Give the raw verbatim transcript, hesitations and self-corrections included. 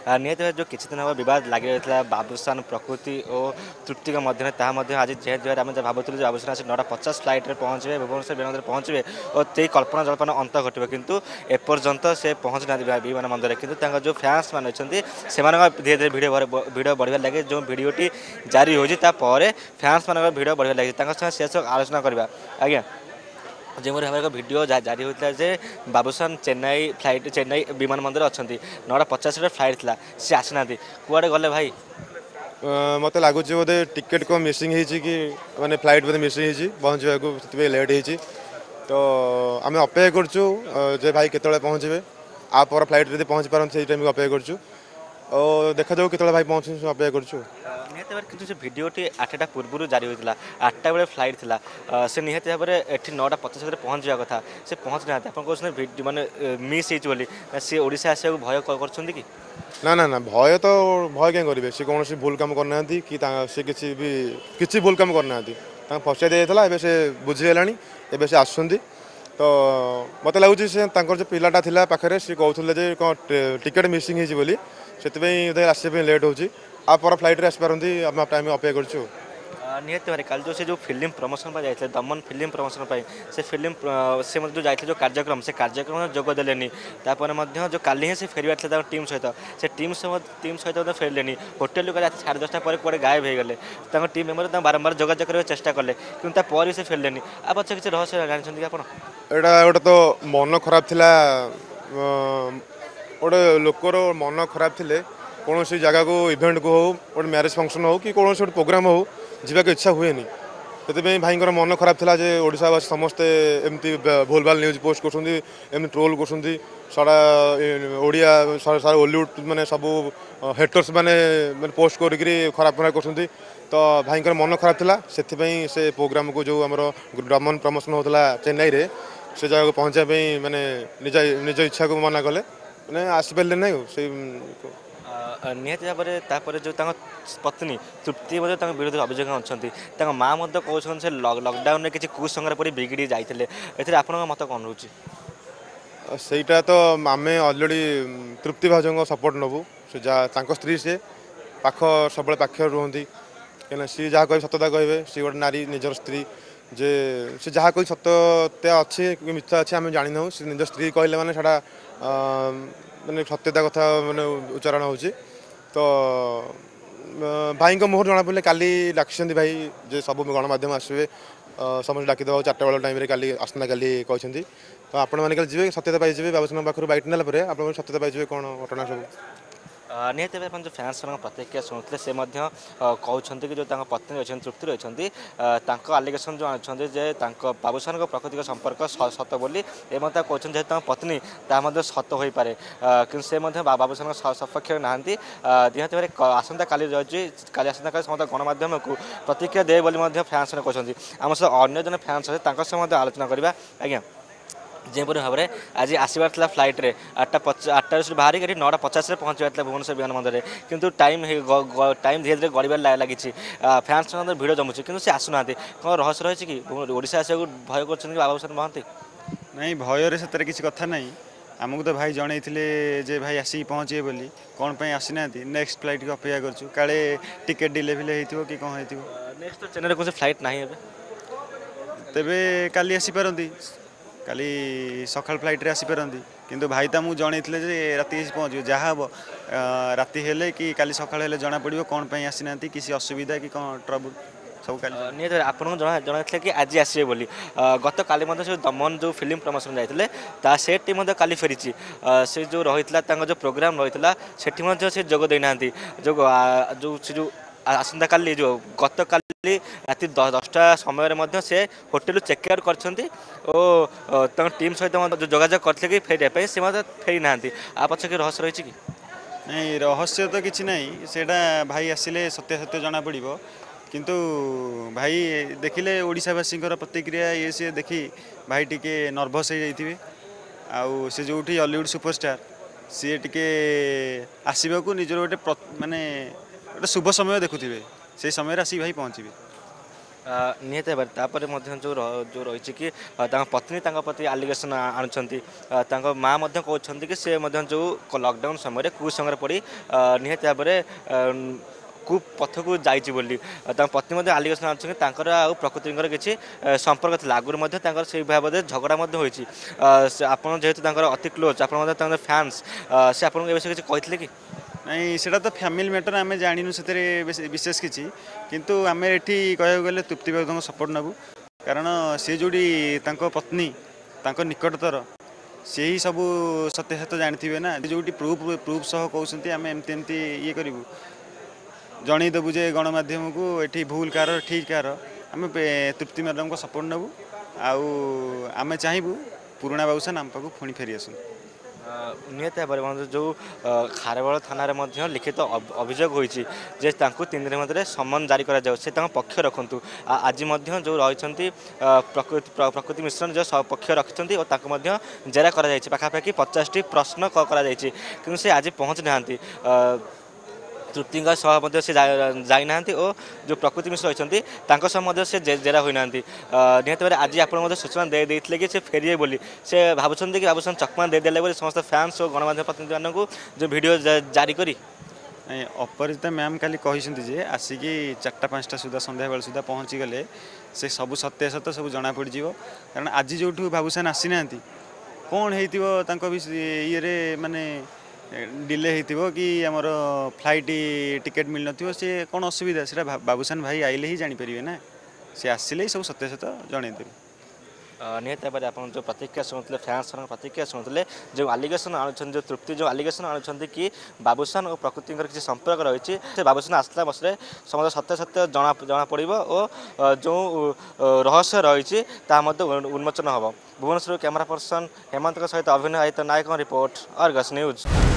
निहत भाव जो किसी दिन हम बद लगी रही बाबुसान प्रकृति और तृप्ति मध्य आज जेहतु आम भावुलू बाबुसान आज नौटा पचास फ्लाइट पहुँचे भुवनेश्वर विमान पहुँचे और ते कल्पना जल्पना अंत घटे किंतु एपर्यंत से पहुँच ना विमान बंदर किंतु जो फैंस मैंने से धीरे धीरे भिड भिड बढ़िया लगे जो भिडटी जारी होपर फैंस मान भिड बढ़िया लगे शेष आलोचना करवा आज्ञा जो भाव एक भिड जारी होता जे बाबुसान चेन्नई फ्लाइट चेन्नई विमान बंदर अच्छा नौटा पचास फ्लाइट था सी आसीना कुआड़े गले भाई मत लगुच बोधे टिकेट को मिसिंग हो कि माने फ्लाइट बोधे मिसिंग हो पहुँचा को लेट हो तो आम अपेक्षा करचु जे भाई केतले पहुँचे आप फ्लाइट जब पहुँची पारन से टाइम को अपेक्षा करचु और देखा जाऊ केतले भाई पहुँच अपेक्षा करचु निहत भाव कि भिडटी आठटा पूर्व जारी होता आठटा बेले फ्लाइट था से निहत भाव में नौटा पचास पहुँच जावा कथा से पहुँच ना आप कहते माने मिस होली सी ओडिशा आसा भय कर कि ना ना ना भय तो भय क्या करेंगे सी कौन भूल कम करना कि सी किसी भी किसी भूल कम करना फसा दी जाता है से बुझीगला एवं से आसुँच तो मत लगुच से जो पिलाटा था पाखे सी कहते कौन टिकेट मिसिंग होली से आसपा लेट हो आप फ्लाइट आसपारती आम टाइम अपेक्षा करूँ निहत भाई कल जो से जो फिल्म प्रमोशन पर जाते दमन फिल्म प्रमोशन पर से फिल्म से जो जाते जो कार्यक्रम से कार्यक्रम जोगदेनि जो काली से फेरबार टीम सहित से टीम टीम सहित फेरले होटेल लोग साढ़े दसटा पर कड़े गायब हो गले टीम मेम्बर बारंबार जोगाजोग करने चेष्टा कले कि से फेरले आ पचे किसी रहस्य जानते आप गोटे तो मन खराब थिला गोटे लोकर मन खराब थिले कौन सी जगह को इवेंट को हो गोटे मैरेज फंक्शन हो कि कौन गोटे प्रोग्राम हो जीवाक इच्छा हुए से भाई मन खराब था जे ओडिशावासी समस्ते एमती भूल भाल न्यूज पोस्ट कर ट्रोल कर सारा ओडिया सारा ओलीवुड माने सब हेटर्स माने पोस्ट करी खराब खराब कर तो भाई मन खराब था से प्रोग्राम को जो आमर दमन प्रमोशन होता चेन्नई रे से जगह को पहुँचापी माने निज निज इच्छा को मना कले मैंने आसपारे ना से निहत भाव में जो पत्नी तृप्ति विरोध अभियोग अच्छा माँ कहते से लकडाउन में किसी कुसंगार पड़ी बिगड़ी जाते आप मत कौन रोचे सहीटा तो आम अलरेडी तृप्ति भाज सपोर्ट नबू से जहाँ स्त्री से पाख सब पाखे रुहति कहीं सी जहाँ कह सतता कहे सी गोटे नारी निजर स्त्री जे से जहाँ कोई सत्यता अच्छी मिथ्या अच्छी आम जानी ना निज स्त्री कहले मैंने सारा मैंने सत्यता कथा मैंने उच्चारण हो तो भाई मुहर जना पड़े काली डाक भाई जे सब गणमाध्यम आसवे समस्त डाकिदेव चार्टा बेल टाइम काली आसना काली कहते तो आपण मैंने जी सत्यता पाइबे बाबूसान पाखर बैठ नाला आप सत्यता पाइबे कौन घटना सब निहत भाव जो फैंस मान प्रतिक्रिया शुणुते से कहते कि जो पत्नी अच्छी तृप्ति रही आलिगेसन जो अच्छे जे बाबूसान प्राकृतिक संपर्क सत बोली कहते जेहतु पत्नी ता सत हो पारे कि से बाबूसान सपक्ष ना निहत भाव आसंता काली रही काली आसंता काली समस्त गणमाध्यम को प्रतिक्रिया दे बोली फैंस कहते आम सहित अन्य जन फैंस अच्छे आलोचना करवा आज्ञा जेपरी भाव में आज आसबार था फ्लाइट रे आठटा पचास आठटा बाहर कर नौटा पचास पहुँचार भुवनेश्वर विमान बंदर किंतु टाइम टाइम धीरे धीरे गड़बार लगी फैंस भिड़ जमुचे कि से आसुना कौन रहस्य रही कि ओडिशा आसा भय कर बाबूसान महांती नहीं भयर से किसी कथा नहीं आमको तो भाई जन जे भाई आसिक पहुँचे बोली कौन पे आसीना नेक्स्ट फ्लाइट को अपेक्षा करूँ काले टिकेट डिले फिले हो कि कौन हो नेक्स्ट तो चेन्नई कौन फ्लाइट ना तेरे काली आसीपारती काली सकाल फ्लाइट रे आसीपारती किंतु भाई तो मुझे जनई जे राति पहुँच जहाँ हम राति हेले कि काली सकाल हेले जना पड़ो कौन पे आसीना किसी असुविधा कि कौन ट्रबुल सब निहत आपको जन कि आज आसवे बोली गत काली से दमन जो फिल्म प्रमोशन जाते से टीम काली फेरी से जो रही जो प्रोग्राम रही से से जोग देना जो जो जो आसंता काली जो गत काली राति दसटा समय से होटेल चेकआउट कर टीम सहित जो जोगाजोग करते कि फेर से फेरी ना आ पचे रहस्य रही कि नहीं रहस्य तो किसी नहीं सेटा भाई आसिले सत्य सत्य जना पड़ो किंतु भाई देखिले ओडिशावासी प्रतिक्रिया ये सी देखी भाई टिके नर्भस हो जाइए आउ से जो हॉलीवुड सुपरस्टार सी टिके आसवा को निजर गोटे माने गोटे शुभ समय देखुवे से समय आसिक भाई पहुँचे निहत भाବରେ ତାପରେ ମଧ୍ୟ ଯେଉଁ ଯେଉଁ ରହିଛି କି ତାଙ୍କ ପତ୍ନୀ ତାଙ୍କ ପ୍ରତି ଆଲିଗେସନ୍ ଆଣୁଛନ୍ତି ତାଙ୍କ ମା ମଧ୍ୟ କହୁଛନ୍ତି କି ସେ ମଧ୍ୟ ଯେଉଁ ଲକଡାଉନ୍ ସମୟରେ କୁସଙ୍ଗରେ ପଡ଼ି ନିହାତି ଭାବରେ କୁ ପଥକୁ ଯାଇଛି ବୋଲି ତାଙ୍କ ପତ୍ନୀ ମଧ୍ୟ ଆଲିଗେସନ୍ ଆଣୁଛନ୍ତି ତାଙ୍କର ଆଉ ପ୍ରକୃତିଙ୍କର କିଛି ସମ୍ପର୍କ ଥିଲା ଆଗରୁ ମଧ୍ୟ ତାଙ୍କର ସେଇ ଭାବରେ ଝଗଡ଼ା ମଧ୍ୟ ହୋଇଛି ଆପଣ ଯେହେତୁ ତାଙ୍କର ଅତି କ୍ଲୋଜ୍ ଆପଣ ମଧ୍ୟ ତାଙ୍କର ଫ୍ୟାନ୍ସ ସେ ଆପଣଙ୍କୁ ଏ ବିଷୟରେ କିଛି କହିଥିଲେ କି ନାଇଁ ସେଇଟା ତ ଫ୍ୟାମିଲି ମ୍ୟାଟର ଆମେ ଜାଣିନୁ ସେଥିରେ ବିଶେଷ କିଛି କିନ୍ତୁ ଆମେ ଏଠି କହିବାକୁ ଗଲେ ତୃପ୍ତି ବାବୁଙ୍କ ସପୋର୍ଟ ନେବୁ କାରଣ ସେ ଯେଉଁଠି ତାଙ୍କ ପତ୍ନୀ ତାଙ୍କ ନିକଟତର ସେହି ସବୁ ସତ୍ୟାସତ୍ୟ ଜାଣିଥିବେ ନା ଯେଉଁଠି ପ୍ରୁଫ୍ ପ୍ରୁଫ୍ ସହ କହୁଛନ୍ତି ଆମେ ଏମିତି ଏମିତି ଇଏ କରିବୁ ଜଣେଇଦେବୁ ଯେ ଗଣମାଧ୍ୟମକୁ ଏଠି ଭୁଲ କାହାର ଠିକ୍ କାହାର ଆମେ ତୃପ୍ତି ମ୍ୟାଡ଼ାମଙ୍କ ସପୋର୍ଟ ନେବୁ ଆଉ ଆମେ ଚାହିଁବୁ ପୁରୁଣା ବାବୁସାନ ଆମ ପାଖକୁ ପୁଣି ଫେରି ଆସନ୍ତୁ ନିହାତି ଭାବରେ ଯେଉଁ ଖାରବେଳ ଥାନାରେ ମଧ୍ୟ ଲିଖିତ ଅଭିଯୋଗ ହୋଇଛି ଯେ ତାଙ୍କୁ ତିନି ଦିନ ମଧ୍ୟରେ ସମନ ଜାରି କରାଯାଉ ସେ ତାଙ୍କ ପକ୍ଷ ରଖନ୍ତୁ ଆଜି ମଧ୍ୟ ଯେଉଁ ରହିଛନ୍ତି ପ୍ରକୃତି ପ୍ରକୃତି ମିଶ୍ର ଯେଉଁ ପକ୍ଷ ରଖିଛନ୍ତି ଓ ତାଙ୍କୁ ମଧ୍ୟ ଜେରା କରାଯାଇଛି ପାଖାପାଖି ପଚାଶଟି ପ୍ରଶ୍ନ କରାଯାଇଛି କିନ୍ତୁ ସେ ଆଜି ପହଞ୍ଚି ନାହାନ୍ତି ତୃପ୍ତିଙ୍କ ସହ ମଧ୍ୟ ସେ ଯାଇନାହାନ୍ତି ଓ ଯେଉଁ ପ୍ରକୃତି ମିଶ୍ର ରହିଛନ୍ତି ତାଙ୍କ ସହ ମଧ୍ୟ ସେ ଜେରା ହୋଇନାହାନ୍ତି ନିହାତି ଭାବରେ ଆଜି ଆପଣ ମଧ୍ୟ ସୂଚନା ଦେଇଥିଲେ କି ସେ ଫେରିବେ ବୋଲି ସେ ଭାବୁଛନ୍ତି କି ଭାବୁଛନ୍ତି ଚକମା ଦେଇଦେଲେ ବୋଲି ସମସ୍ତ ଫ୍ୟାନ୍ସ ଓ ଗଣମାଧ୍ୟମ ପ୍ରତିନିଧିମାନଙ୍କୁ ଯେଉଁ ଭିଡ଼ିଓ ଜାରି କରି ଅପରାଜିତା ମ୍ୟାମ୍ କାଲି କହିଛନ୍ତି ଯେ ଆସିକି ଚାରିଟା ପାଞ୍ଚଟା ସୁଦ୍ଧା ସନ୍ଧ୍ୟାବେଳେ ସୁଦ୍ଧା ପହଞ୍ଚିଗଲେ ସେ ସବୁ ସତ୍ୟାସତ୍ୟ ସବୁ ଜଣାପଡ଼ିଯିବ କାରଣ ଆଜି ଯେଉଁଠୁ ବାବୁସାନ ଆସିନାହାନ୍ତି କ'ଣ ହେଇଥିବ ତାଙ୍କ ଇଏରେ ମାନେ डिले होइतिबो कि आमर फ्लाइट टिकेट मिल नथिबो से कोन असुविधा सेटा बाबूसान भाई आइले ही जानि परिबे ना से आसिले सब सत्य सत्य जणै देबे निहत भाव आप जो प्रतिक्रिया शुणुते फैंस प्रतिक्रिया शुणुते जो आलिगेसन आणुन जो तृप्ति जो आलिगेसन आणुन कि बाबूसान और प्रकृति किसी संपर्क रही है बाबूसान आसला बसरे समस्त सत्य सत्य जना जना पड़ और जो रहस्य रही उन्मोचन हम भुवनेश्वर कैमरा पर्सन हेमंत सहित अभिनय नायक रिपोर्ट अर्गस न्यूज।